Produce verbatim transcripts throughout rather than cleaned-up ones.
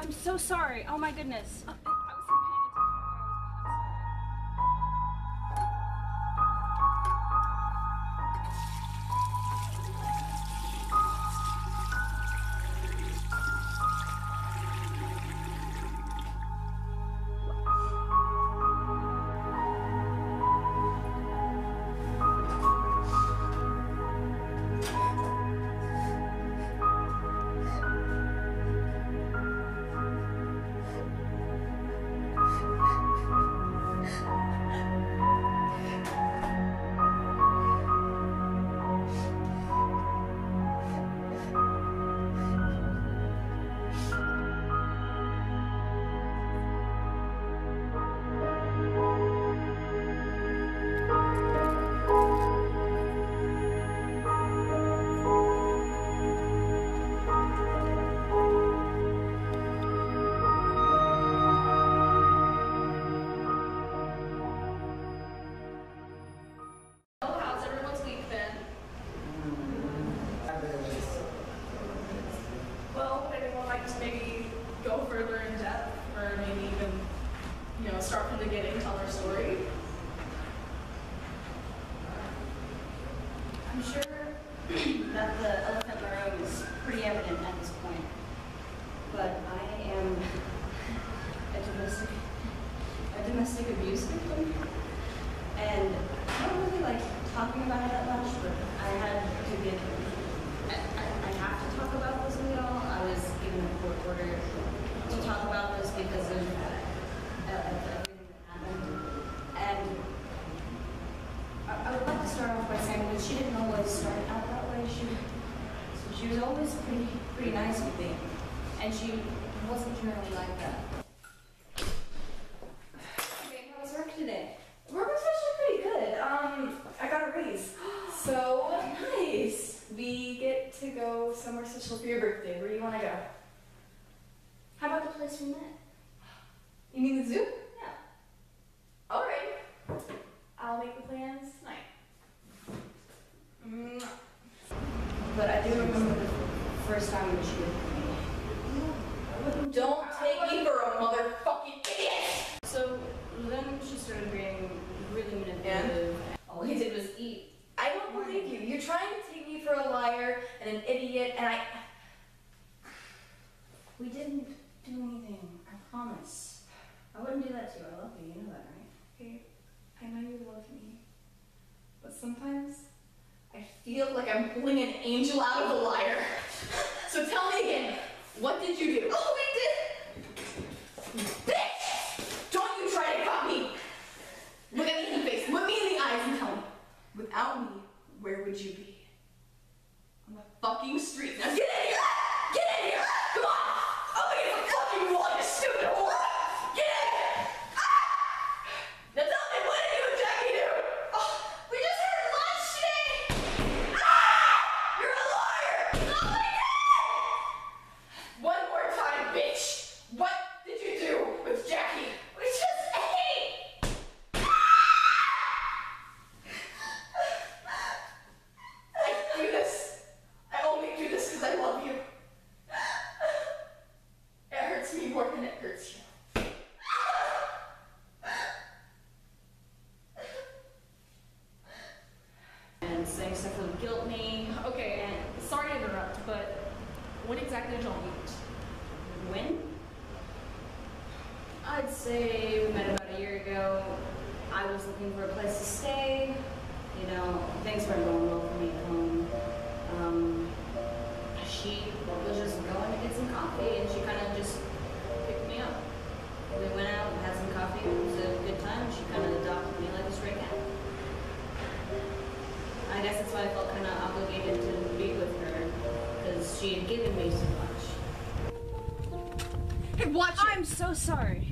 I'm so sorry. Oh my goodness. Uh, I wasn't maybe go further in depth, or maybe even, you know, start from the beginning, tell her story. I'm sure that the elephant in the room is pretty evident at this point, but I am a domestic, a domestic abuse victim, and I don't really like talking about it that much, but I had to get, I, I, I have to talk about this with y'all. I was given a court order to talk about this because of uh, everything that happened, and I, I would like to start off by saying that she didn't always start out that way. She, so she was always pretty, pretty nice with me, and she wasn't generally like that. Okay, how was work today? Work was actually pretty good. Um, I got a raise. So nice. We get to go somewhere special for your birthday. Where do you want to go? How about the place we met? You mean the zoo? Yeah. All right. I'll make the plans tonight. Mwah. But I do remember the first time that she was with me. Don't take me for a motherfucking idiot! So then she started being really manipulative. All I did was eat. I don't believe you. You're trying to take me for a liar and an idiot, and I... We didn't do anything, I promise. I wouldn't do that to you. I love you, you know that, right? Okay, I know you love me, but sometimes I feel like I'm pulling an angel out of a liar. So tell me again, what did you do? Oh, we did! Bitch! Don't you try to cut me! Look at me in the face, look me in the eyes and tell me, without me, where would you be? On the fucking street. Now get in here! Get in here! Come on! I'll make it a fucking wall, you stupid whore! Get in here! Ah! Now tell me, what did you and Jackie do? Oh, we just had lunch today! Ah! You're a liar! Oh my God! One more time, bitch! What did you do with Jackie? We just ate! I do this. I only do this because I love you. It hurts me more than it hurts you. And saying stuff would guilt me. Okay, and sorry to interrupt, but when exactly did y'all meet? When? I'd say we met about a year ago. I was looking for a place to stay. You know, things weren't going well for me at home. Um, she was just going to get some coffee, and she kind of just picked me up. We went out and had some coffee. It was a good time. She kind of adopted me like a stray cat. I guess that's why I felt kind of obligated to be with her, because she had given me so much. Hey, watch it! I'm so sorry.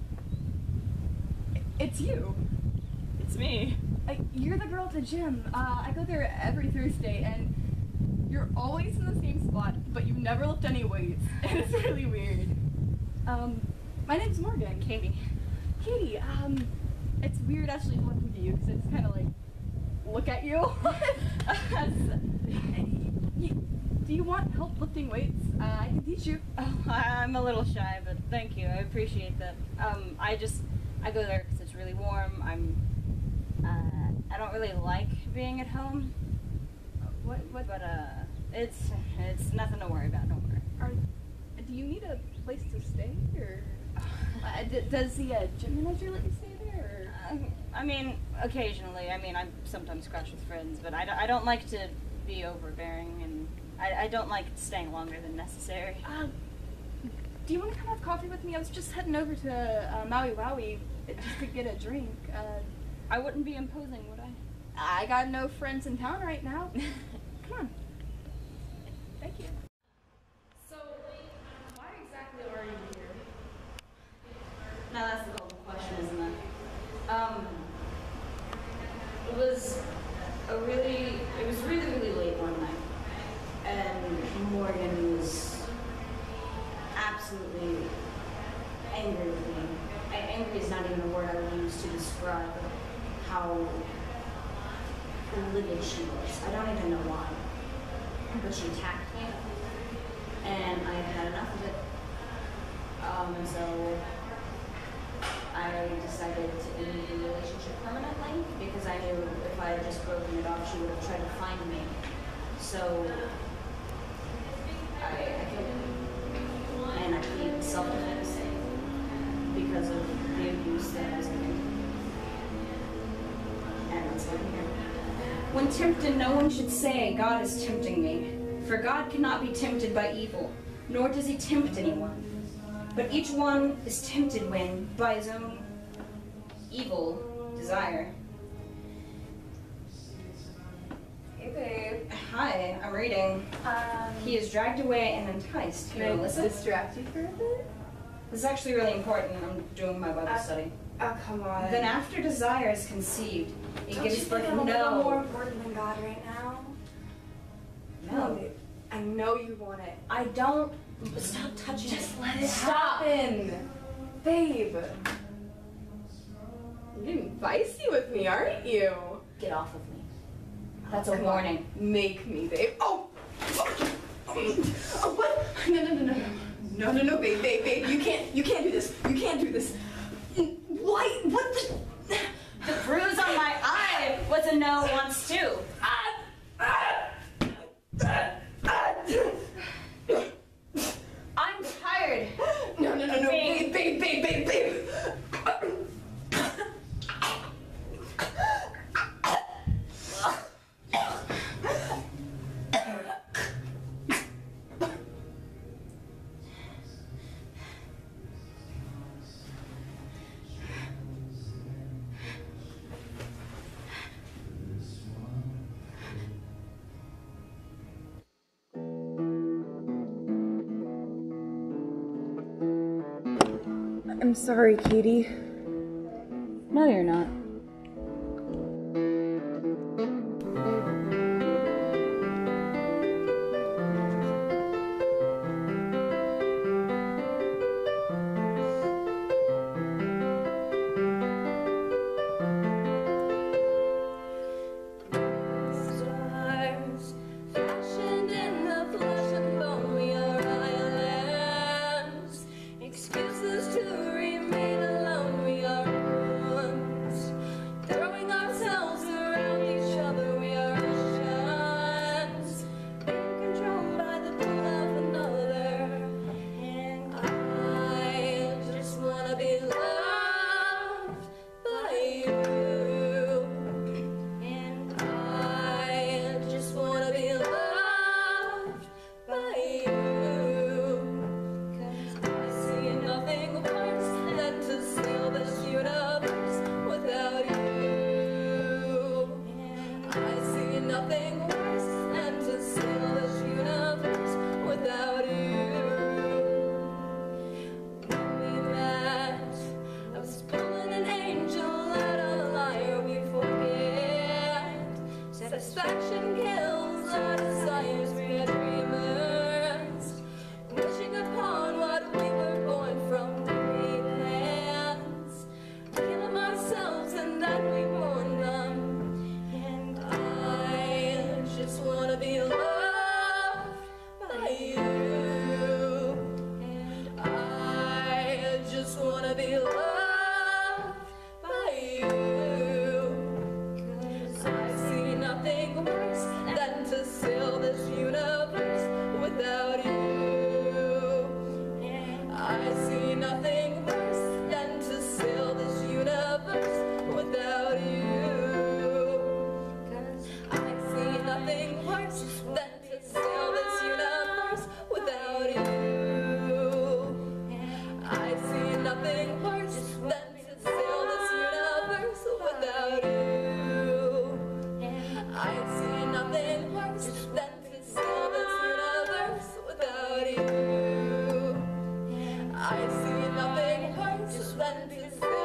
It's you. It's me. I, you're the girl at the gym. Uh, I go there every Thursday, and you're always in the same spot, but you never lift any weights. And it's really weird. Um, my name's Morgan. Katie. Katie, um, it's weird actually talking to you, because it's kind of like, look at you. As, you, do you want help lifting weights? Uh, I can teach you. Oh, I, I'm a little shy, but thank you. I appreciate that. Um, I just, I go there because it's really warm. I'm, uh, I don't really like being at home. What? What? But, uh, it's, it's nothing to worry about, don't worry. Are, do you need a place to stay, or uh, d does the uh, gym manager let you stay there? Or? Uh, I mean, occasionally. I mean, I sometimes crash with friends, but I don't, I don't like to be overbearing, and I, I don't like staying longer than necessary. Uh, do you want to come have coffee with me? I was just heading over to uh, Maui Wowie just to get a drink. Uh, I wouldn't be imposing, would I? I got no friends in town right now. Come on. Thank you. So, why exactly are you here? Now that's the golden question, isn't it? Um, it was a really, it was really, really late one night, and Morgan was absolutely angry with me. And angry is not even a word I would use to describe how livid she was. I don't even know why, but she attacked me, and I had had enough of it. Um, and so I decided to end the relationship permanently because I knew if I had just broken it off, she would have tried to find me. So I, I killed her. And I pleaded self-defense because of the abuse that I was getting. And that's why I'm here. When tempted, no one should say, God is tempting me. For God cannot be tempted by evil, nor does he tempt anyone. But each one is tempted when, by his own evil desire. Hey, babe. Hi, I'm reading. Um, He is dragged away and enticed. can Here, I listen. distract you for a bit? This is actually really important. I'm doing my Bible Uh, study. Oh, come on. Then after desire is conceived, it Don't gives you birth. think I'm a little more No. important than God right now? No. babe. I know you want it. I don't. Stop touching Just it. let it Stop. happen. Babe. You're getting feisty with me, aren't you? Get off of me. That's a Come on. warning. Make me, babe. Oh! Oh, what? No, no, no, no, no. No, no, no, babe, babe, babe. You can't, you can't do this. You can't do this. Why? What the? The bruise on my eye was a no once too. Ah! Ah! Ah! Ah! I'm tired. No, no, no, no, babe, babe, babe, babe, babe. I'm sorry, Katie. No, you're not. Stars fashioned in the flesh and bone, we are islands. Excuses to remain alone, we are ruins. be the same.